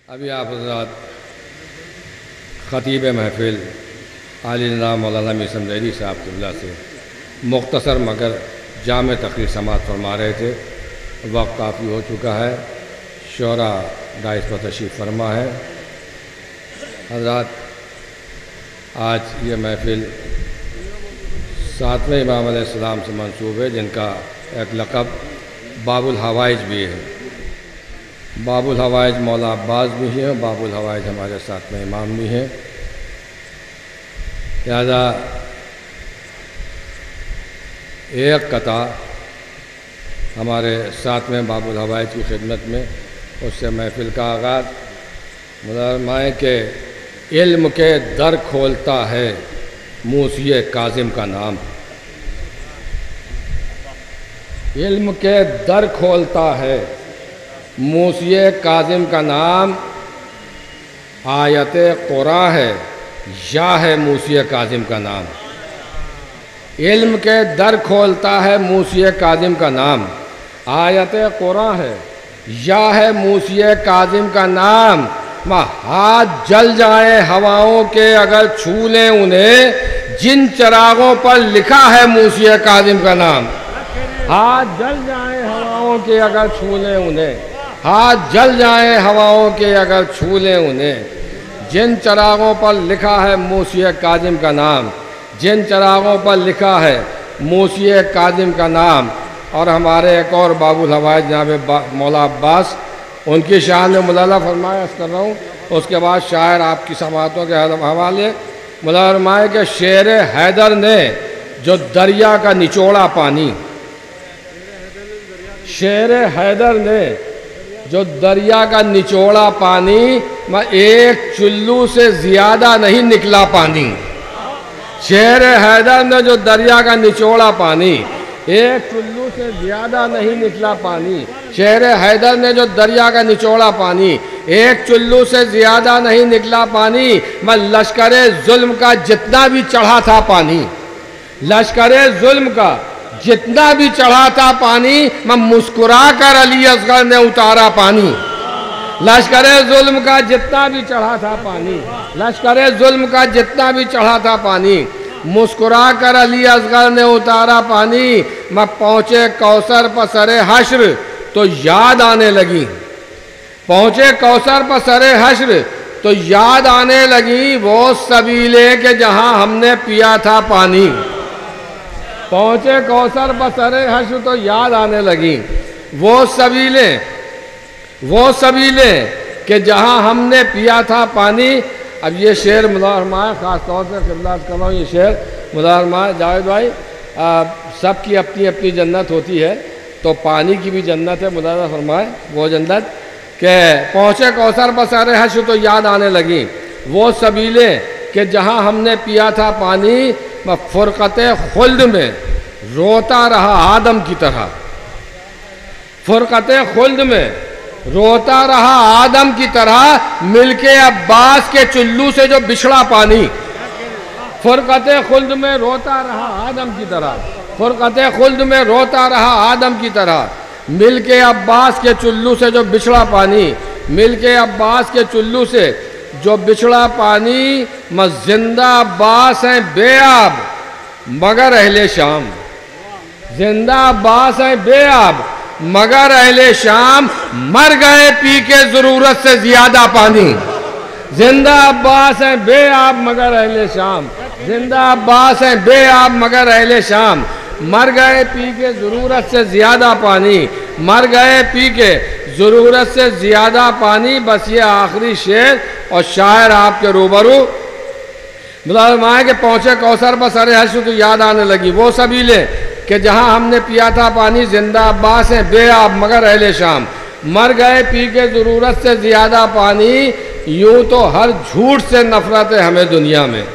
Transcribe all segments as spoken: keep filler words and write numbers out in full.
ابھی آپ حضرات خطیب محفل عالی جناب مولانا میر سمدیری صاحب قبلہ سے مختصر مگر جامع تقریر سماعت فرما رہے تھے. وقت کافی ہو چکا ہے. شعرا دائس پر تشریف فرما ہے. حضرات آج یہ محفل ساتویں امام علیہ السلام سے منسوب ہے، جن کا ایک لقب باب الحوائج بھی ہے. باب الحوائج مولا عباس بھی ہیں، باب الحوائج ہمارے ساتویں امام بھی ہیں. لہذا ایک قطع ہمارے ساتویں باب الحوائج کی خدمت میں، اس سے محفل کا آغاز. فرمائیں کہ علم کے در کھولتا ہے موسی کاظم کا نام. علم کے در کھولتا ہے موسی کاظم کا نام. آیت قرآن ہے یا ہے موسی کاظم کا نام. علم کے در کھولتا ہے موسی کاظم کا نام. آیت قرآن ہے یا ہے موسی کاظم کا نام. ہاتھ جل جائیں ہواؤں کے اگر چھو لیں انہیں، جن چراغوں پر لکھا ہے موسی کاظم کا نام. ہاتھ جل جائیں ہواؤں کے اگر چھو لیں انہیں، ہاتھ جل جائیں ہواؤں کے اگر چھو لیں انہیں، جن چراغوں پر لکھا ہے موسی کاظم کا نام. جن چراغوں پر لکھا ہے موسی کاظم کا نام. اور ہمارے ایک اور باب الحوائج جناب مولا عباس، ان کی شان میں مطالعہ فرمایا اس کر رہا ہوں. اس کے بعد شاعر آپ کی سماعتوں کے حوالے مطالعہ فرمائے کہ شیر حیدر نے جو دریا کا نچوڑا پانی، شیر حیدر نے جو دریا کا نچوڑا پانی، میں ایک چلو سے زیادہ نہیں نکلا پانی. شیر حیدر نے جو دریا کا نچوڑا پانی، ایک چلو سے زیادہ نہیں نکلا پانی. شیر حیدر نے جو دریا کا نچوڑا پانی، ایک چلو سے زیادہ نہیں نکلا پانی. میں لشکر ظلم کا جتنا بھی چڑھا تھا پانی، لشکر ظلم کا جتنا بھی چڑھا تھا پانی، میں مسکرا کر علی اصغر نے اتارا پانی. لشکر ظلم کا جتنا بھی چڑھا تھا پانی، لشکر ظلم کا جتنا بھی چڑھا تھا پانی، مسکرا کر علی اصغر نے اتارا پانی. میں پہنچے کوثر پر سر حشر تو یاد آنے لگی، پہنچے کوثر پر سر حشر تو یاد آنے لگی وہ سبیلے کہ جہاں ہم نے پیا تھا پانی. پہنچے کوثر پر سر حشر تو یاد آنے لگی وہ سبیلیں، وہ سبیلیں کہ جہاں ہم نے پیا تھا پانی. اب یہ شعر مطالعہ فرمائے، خاص طور سے خدمت کر رہا ہوں. یہ شعر مطالعہ فرمائے جاوید بھائی، سب کی اپنی اپنی جنت ہوتی ہے، تو پانی کی بھی جنت ہے. مطالعہ فرمائے وہ جنت کہ پہنچے کوثر پر سر حشر تو یاد آنے لگی وہ سبیلیں کہ جہاں ہم نے پیا تھا پانی. میں فرقت خلد میں روتا رہا آدم کی طرح، فرقت خلد میں روتا رہا آدم کی طرح، مل کے عباس کے چلو سے جو بچھڑا پانی. فرقت خلد میں روتا رہا آدم کی طرح، فرقت خلد میں روتا رہا آدم کی طرح، مل کے عباس کے چلو سے جو بچھڑا پانی. مل کے عباس کے چلو سے جو بچھڑا پانی. میں زندہ عباس ہیں بے آب مگر اہل شام، زندہ عباس ہیں بے آب مگر اہل شام، مر گئے پی کے ضرورت سے زیادہ پانی. زندہ عباس ہیں بے آب مگر اہل شام، زندہ عباس ہیں بے آب مگر اہل شام، مر گئے پی کے ضرورت سے زیادہ پانی، مر گئے پی کے ضرورت سے زیادہ پانی. بس یہ آخری شعر اور شاعر آپ کے روبرو مطالعہ کہ پہنچے کوثر پر سر حشر تو یاد آنے لگی وہ سبیلیں کہ جہاں ہم نے پیا تھا پانی. زندہ عباس ہیں بے آب مگر اہل شام، مر گئے پی کے ضرورت سے زیادہ پانی. یوں تو ہر جھوٹ سے نفرت ہے ہمیں دنیا میں،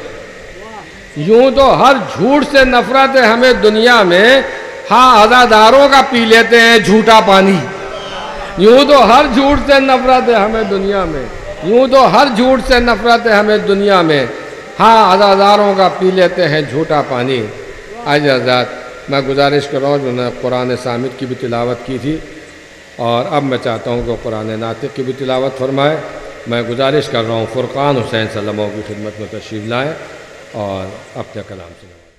یوں تو ہر جھوٹ سے نفرت ہے ہمیں دنیا میں. ہاں عزاداروں کا پی لیتے ہیں جھوٹا پانی. یوں تو ہر جھوٹ سے نفرت ہے ہمیں دنیا میں، یوں تو ہر جھوٹ سے نفرت ہے ہمیں دنیا میں. ہاں عزاداروں کا پی لیتے ہیں جھوٹا پانی. آج حضرات میں گزارش کر رہا ہوں، جو نے قرآن صامت کی بھی تلاوت کی تھی، اور اب میں چاہتا ہوں کہ قرآن ناطق کی بھی تلاوت فرمائے. میں گزارش کر رہا ہوں فرقان حسین صلی اللہ علیہ وسلم کی خدمت میں تشریف لائیں اور اپنے کلام سے